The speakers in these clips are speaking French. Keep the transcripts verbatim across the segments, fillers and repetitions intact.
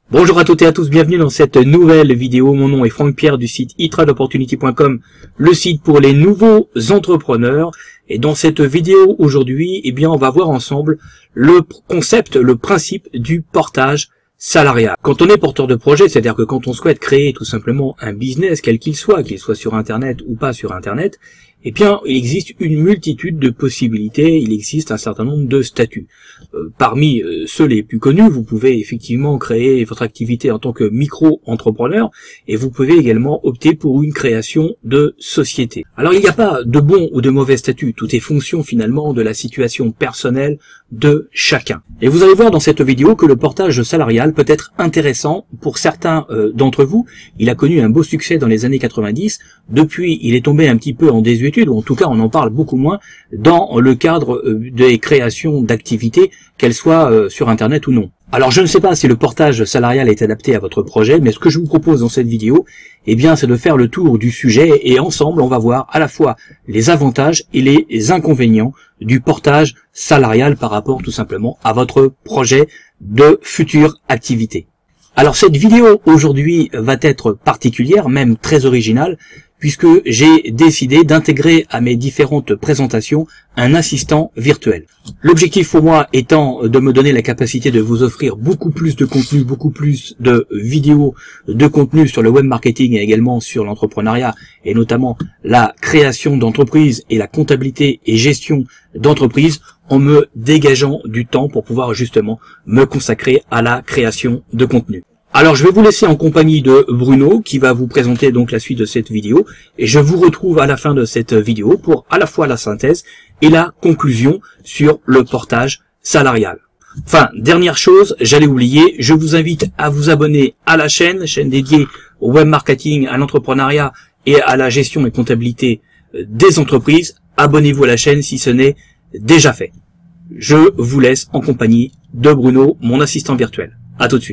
Bonjour à toutes et à tous, bienvenue dans cette nouvelle vidéo. Mon nom est Franck Pierre du site e trade opportunity point com, le site pour les nouveaux entrepreneurs. Et dans cette vidéo aujourd'hui, eh bien, on va voir ensemble le concept, le principe du portage salarial. Quand on est porteur de projet, c'est-à-dire que quand on souhaite créer tout simplement un business, quel qu'il soit, qu'il soit sur Internet ou pas sur Internet, eh bien, il existe une multitude de possibilités, il existe un certain nombre de statuts. Euh, parmi euh, ceux les plus connus, vous pouvez effectivement créer votre activité en tant que micro-entrepreneur et vous pouvez également opter pour une création de société. Alors, il n'y a pas de bon ou de mauvais statut, tout est fonction finalement de la situation personnelle de chacun. Et vous allez voir dans cette vidéo que le portage salarial peut être intéressant pour certains euh, d'entre vous. Il a connu un beau succès dans les années quatre-vingt-dix, depuis il est tombé un petit peu en désuétude, ou en tout cas on en parle beaucoup moins dans le cadre euh, des créations d'activités, qu'elles soient euh, sur Internet ou non. Alors je ne sais pas si le portage salarial est adapté à votre projet, mais ce que je vous propose dans cette vidéo, eh bien c'est de faire le tour du sujet et ensemble on va voir à la fois les avantages et les inconvénients du portage salarial par rapport tout simplement à votre projet de future activité. Alors cette vidéo aujourd'hui va être particulière, même très originale, puisque j'ai décidé d'intégrer à mes différentes présentations un assistant virtuel. L'objectif pour moi étant de me donner la capacité de vous offrir beaucoup plus de contenu, beaucoup plus de vidéos, de contenu sur le web marketing et également sur l'entrepreneuriat, et notamment la création d'entreprises et la comptabilité et gestion d'entreprises, en me dégageant du temps pour pouvoir justement me consacrer à la création de contenu. Alors je vais vous laisser en compagnie de Bruno qui va vous présenter donc la suite de cette vidéo et je vous retrouve à la fin de cette vidéo pour à la fois la synthèse et la conclusion sur le portage salarial. Enfin, dernière chose, j'allais oublier, je vous invite à vous abonner à la chaîne, chaîne dédiée au web marketing, à l'entrepreneuriat et à la gestion et comptabilité des entreprises. Abonnez-vous à la chaîne si ce n'est déjà fait. Je vous laisse en compagnie de Bruno, mon assistant virtuel. À tout de suite.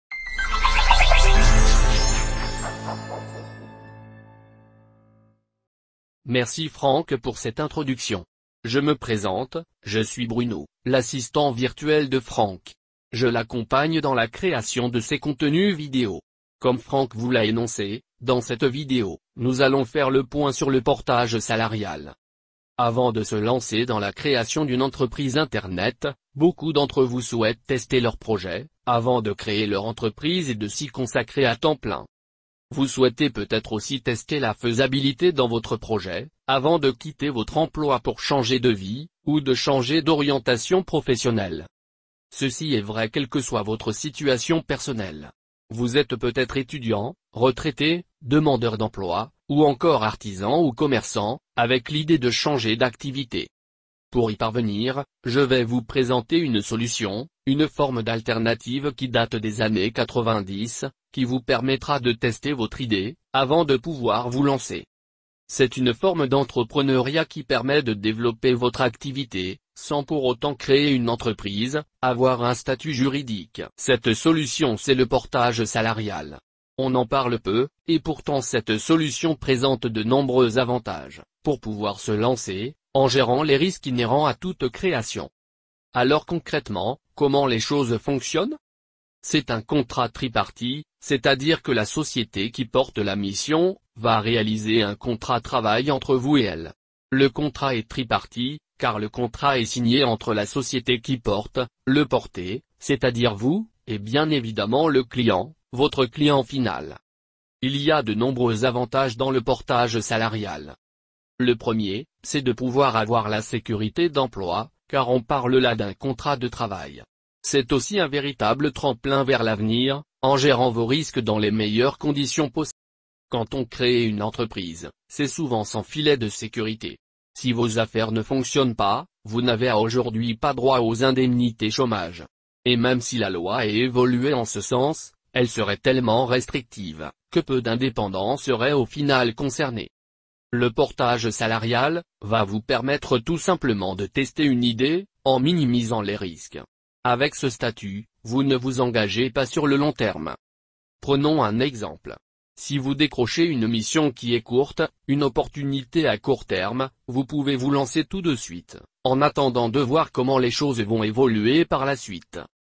Merci Franck pour cette introduction. Je me présente, je suis Bruno, l'assistant virtuel de Franck. Je l'accompagne dans la création de ses contenus vidéo. Comme Franck vous l'a énoncé, dans cette vidéo, nous allons faire le point sur le portage salarial. Avant de se lancer dans la création d'une entreprise Internet, beaucoup d'entre vous souhaitent tester leur projet, avant de créer leur entreprise et de s'y consacrer à temps plein. Vous souhaitez peut-être aussi tester la faisabilité dans votre projet, avant de quitter votre emploi pour changer de vie, ou de changer d'orientation professionnelle. Ceci est vrai quelle que soit votre situation personnelle. Vous êtes peut-être étudiant, retraité, demandeur d'emploi, ou encore artisan ou commerçant, avec l'idée de changer d'activité. Pour y parvenir, je vais vous présenter une solution, une forme d'alternative qui date des années quatre-vingt-dix, qui vous permettra de tester votre idée, avant de pouvoir vous lancer. C'est une forme d'entrepreneuriat qui permet de développer votre activité, sans pour autant créer une entreprise, avoir un statut juridique. Cette solution c'est le portage salarial. On en parle peu, et pourtant cette solution présente de nombreux avantages, pour pouvoir se lancer, en gérant les risques inhérents à toute création. Alors concrètement, comment les choses fonctionnent? C'est un contrat tripartite, c'est-à-dire que la société qui porte la mission, va réaliser un contrat travail entre vous et elle. Le contrat est tripartite, car le contrat est signé entre la société qui porte, le porté, c'est-à-dire vous, et bien évidemment le client, votre client final. Il y a de nombreux avantages dans le portage salarial. Le premier, c'est de pouvoir avoir la sécurité d'emploi, car on parle là d'un contrat de travail. C'est aussi un véritable tremplin vers l'avenir, en gérant vos risques dans les meilleures conditions possibles. Quand on crée une entreprise, c'est souvent sans filet de sécurité. Si vos affaires ne fonctionnent pas, vous n'avez à aujourd'hui pas droit aux indemnités chômage. Et même si la loi ait évolué en ce sens, elle serait tellement restrictive, que peu d'indépendants seraient au final concernés. Le portage salarial, va vous permettre tout simplement de tester une idée, en minimisant les risques. Avec ce statut, vous ne vous engagez pas sur le long terme. Prenons un exemple. Si vous décrochez une mission qui est courte, une opportunité à court terme, vous pouvez vous lancer tout de suite, en attendant de voir comment les choses vont évoluer par la suite.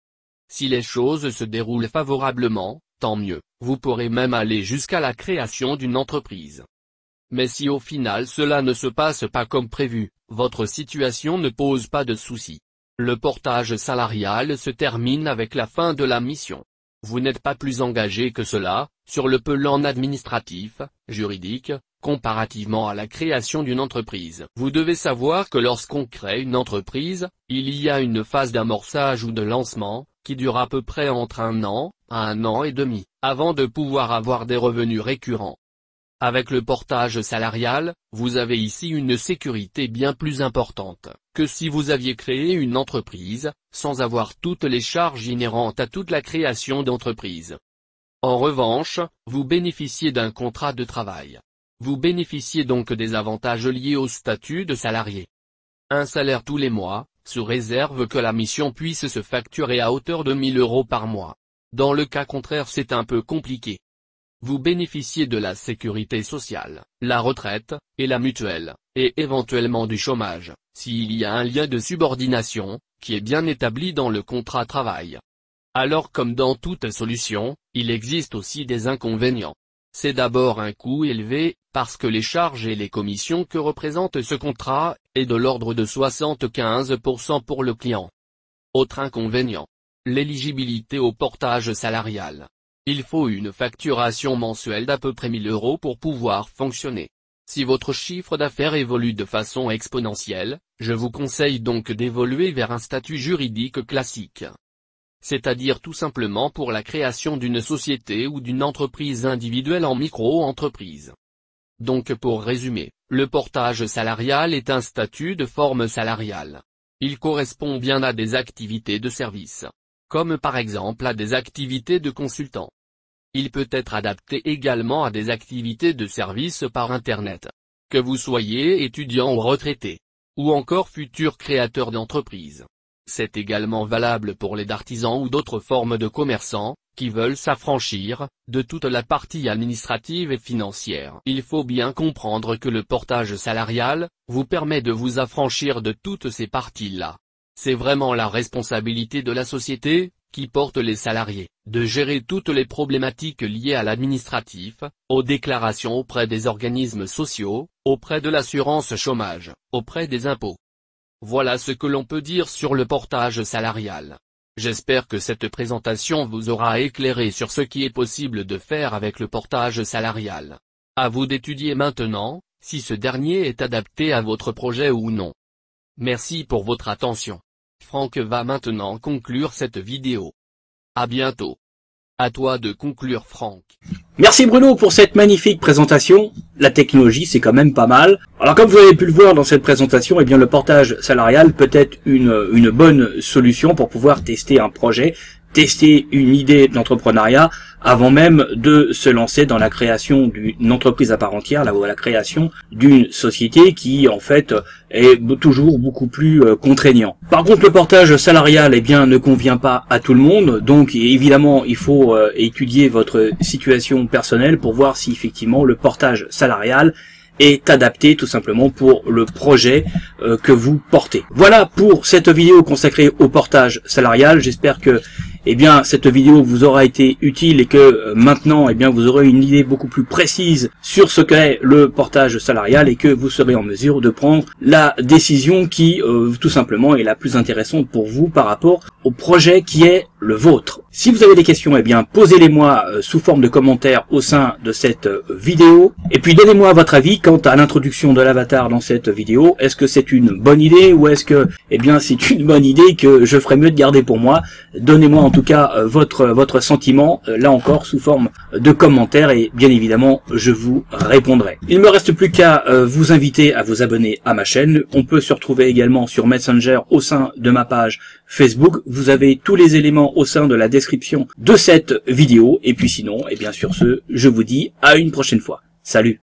Si les choses se déroulent favorablement, tant mieux, vous pourrez même aller jusqu'à la création d'une entreprise. Mais si au final cela ne se passe pas comme prévu, votre situation ne pose pas de soucis. Le portage salarial se termine avec la fin de la mission. Vous n'êtes pas plus engagé que cela, sur le plan administratif, juridique, comparativement à la création d'une entreprise. Vous devez savoir que lorsqu'on crée une entreprise, il y a une phase d'amorçage ou de lancement, qui dure à peu près entre un an, à un an et demi, avant de pouvoir avoir des revenus récurrents. Avec le portage salarial, vous avez ici une sécurité bien plus importante, que si vous aviez créé une entreprise, sans avoir toutes les charges inhérentes à toute la création d'entreprise. En revanche, vous bénéficiez d'un contrat de travail. Vous bénéficiez donc des avantages liés au statut de salarié. Un salaire tous les mois, sous réserve que la mission puisse se facturer à hauteur de mille euros par mois. Dans le cas contraire c'est un peu compliqué. Vous bénéficiez de la sécurité sociale, la retraite, et la mutuelle, et éventuellement du chômage, s'il y a un lien de subordination, qui est bien établi dans le contrat de travail. Alors comme dans toute solution, il existe aussi des inconvénients. C'est d'abord un coût élevé, parce que les charges et les commissions que représente ce contrat, est de l'ordre de soixante-quinze pour cent pour le client. Autre inconvénient. L'éligibilité au portage salarial. Il faut une facturation mensuelle d'à peu près mille euros pour pouvoir fonctionner. Si votre chiffre d'affaires évolue de façon exponentielle, je vous conseille donc d'évoluer vers un statut juridique classique. C'est-à-dire tout simplement pour la création d'une société ou d'une entreprise individuelle en micro-entreprise. Donc pour résumer, le portage salarial est un statut de forme salariale. Il correspond bien à des activités de service, comme par exemple à des activités de consultant. Il peut être adapté également à des activités de service par Internet. Que vous soyez étudiant ou retraité, ou encore futur créateur d'entreprise. C'est également valable pour les artisans ou d'autres formes de commerçants, qui veulent s'affranchir de toute la partie administrative et financière. Il faut bien comprendre que le portage salarial vous permet de vous affranchir de toutes ces parties-là. C'est vraiment la responsabilité de la société, qui porte les salariés, de gérer toutes les problématiques liées à l'administratif, aux déclarations auprès des organismes sociaux, auprès de l'assurance chômage, auprès des impôts. Voilà ce que l'on peut dire sur le portage salarial. J'espère que cette présentation vous aura éclairé sur ce qui est possible de faire avec le portage salarial. À vous d'étudier maintenant, si ce dernier est adapté à votre projet ou non. Merci pour votre attention. Franck va maintenant conclure cette vidéo. À bientôt. À toi de conclure, Franck. Merci Bruno pour cette magnifique présentation. La technologie, c'est quand même pas mal. Alors comme vous avez pu le voir dans cette présentation, eh bien le portage salarial peut être une, une bonne solution pour pouvoir tester un projet, tester une idée d'entrepreneuriat avant même de se lancer dans la création d'une entreprise à part entière, là où la création d'une société qui en fait est toujours beaucoup plus contraignant. Par contre, le portage salarial eh bien ne convient pas à tout le monde, donc évidemment il faut euh, étudier votre situation personnelle pour voir si effectivement le portage salarial est adapté tout simplement pour le projet euh, que vous portez. Voilà pour cette vidéo consacrée au portage salarial. J'espère que eh bien cette vidéo vous aura été utile et que euh, maintenant eh bien vous aurez une idée beaucoup plus précise sur ce qu'est le portage salarial et que vous serez en mesure de prendre la décision qui euh, tout simplement est la plus intéressante pour vous par rapport au projet qui est le vôtre. Si vous avez des questions, eh bien posez-les-moi euh, sous forme de commentaires au sein de cette euh, vidéo. Et puis donnez-moi votre avis quant à l'introduction de l'avatar dans cette vidéo. Est-ce que c'est une bonne idée ou est-ce que eh bien c'est une bonne idée que je ferais mieux de garder pour moi? Donnez-moi en tout cas euh, votre votre sentiment, euh, là encore sous forme de commentaires et bien évidemment je vous répondrai. Il ne me reste plus qu'à euh, vous inviter à vous abonner à ma chaîne. On peut se retrouver également sur Messenger au sein de ma page Facebook. Vous avez tous les éléments au sein de la description de cette vidéo. Et puis sinon, et bien sur ce, je vous dis à une prochaine fois. Salut!